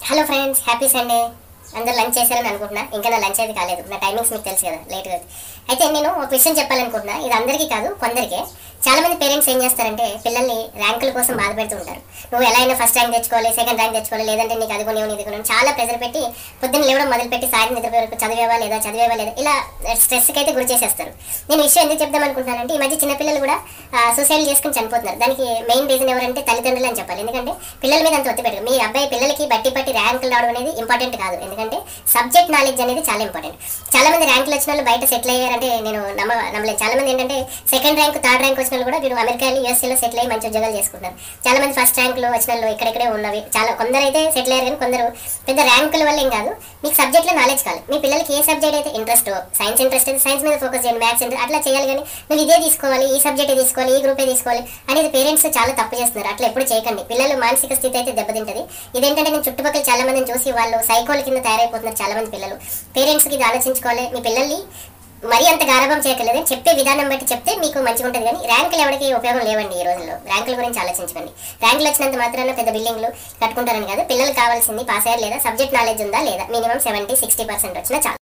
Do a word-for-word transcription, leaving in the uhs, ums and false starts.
Hello friends, happy Sunday. అందరూ lunch చేశారని అనుకుంటున్నా. ఇంకా నా లంచ్ అయితే కాలేదు. నా టైమింగ్స్ మీకు తెలుసు కదా, లేట్గా. అయితే నేను ఒక విషయం చెప్పాలనుకుంటున్నా. ఇది అందరికీ కాదు, కొందరికే. చాలా మంది పేరెంట్స్ ఏం చేస్తారంటే పిల్లల్ని ర్యాంకుల కోసం బాధపెడుతూ ఉంటారు. నువ్వు ఎలా అయినా ఫస్ట్ ర్యాంక్ తెచ్చుకోవాలి, సెకండ్ ర్యాంక్ తెచ్చుకోవాలి, లేదంటే నీకు అది కొనివ్వు, ఇది కొనివ్వు, చాలా ప్రెజర్ పెట్టి పొద్దున్న లేవడం మొదలుపెట్టి సాయంత్రం నిద్ర వరకు చదివేవా లేదా చదివేవా లేదా ఇలా స్ట్రెస్కి అయితే గురి చేసేస్తారు. నేను విషయం ఎందుకు చెప్దాం అనుకుంటున్నానంటే, ఈ మధ్య చిన్నపిల్లలు కూడా సూసైడ్ చేసుకుని చనిపోతున్నారు. దానికి మెయిన్ రీజన్ ఎవరంటే తల్లిదండ్రులు అని చెప్పాలి. ఎందుకంటే పిల్లల మీద అంత ఒత్తి పెట్టరు. మీ అబ్బాయి పిల్లలకి బట్టి పట్టి ర్యాంకులు రావడం అనేది ఇంపార్టెంట్ కాదు. ఎందుకంటే సబ్జెక్ట్ నాలెడ్జ్ అనేది చాలా ఇంపార్టెంట్. చాలా మంది ర్యాంకులు వచ్చిన వాళ్ళు బయట సెటిల్ అయ్యారంటే నేను నమ్మ నమ్మలేదు. చాలా మంది ఏంటంటే సెకండ్ ర్యాంక్ థర్డ్ ర్యాంక్ వచ్చిన వాళ్ళు కూడా వీరు అమెరికా యూఎస్ఏలో సెటిల్ అయ్యి మంచి ఉద్యోగాలు చేసుకుంటున్నారు. చాలా మంది ఫస్ట్ ర్యాంకులు వచ్చిన వాళ్ళు ఇక్కడెక్కడే ఉన్నవి. చాలా కొందరు అయితే సెటిల్ అయ్యారు, కానీ కొందరు పెద్ద ర్యాంకుల వల్ల ఏం కాదు. మీకు సబ్జెక్ట్లో నాలెడ్జ్ కావాలి. మీ పిల్లలకి ఏ సబ్జెక్ట్ అయితే ఇంట్రెస్ట్, సైన్స్ ఇంట్రెస్ట్ అయితే సైన్స్ మీద ఫోకస్ చేయండి, మ్యాథ్స్ ఇంట్రెస్ట్ అట్లా చేయాలి. కానీ నువ్వు ఇదే తీసుకోవాలి, ఈ సబ్జెక్టే తీసుకోవాలి, ఈ గ్రూపే తీసుకోవాలి అనేది పేరెంట్స్ చాలా తప్పు చేస్తున్నారు. అట్లా ఎప్పుడు చేయకండి. పిల్లలు మానసిక స్థితి అయితే దెబ్బతింటది. ఇదేంటంటే నేను చుట్టుపక్కల చాలా మందిని చూసి వాళ్ళు సైకోల కింద తయారైపోతున్నారు చాలా మంది పిల్లలు. పేరెంట్స్కి ఇది ఆలోచించుకోవాలి. మీ పిల్లల్ని మరీ అంత గారాభం చేయకలేదు. చెప్పే విధానం బట్టి చెప్తే మీకు మంచిగా ఉంటుంది. కానీ ర్యాంకులు ఎవరికి ఉపయోగం లేవండి ఈ రోజుల్లో. ర్యాంకుల గురించి ఆలోచించుకోండి. ర్యాంకులు వచ్చినంత మాత్రాన పెద్ద బిల్డింగ్లు కట్టుకుంటారని కాదు. పిల్లలు కావాల్సింది పాస్ అయ్యారు లేదా, సబ్జెక్ట్ నాలెడ్జ్ ఉందా లేదా, మినిమం సెవెంటీ సిక్స్టీ పర్సెంట్ వచ్చినా చాలు.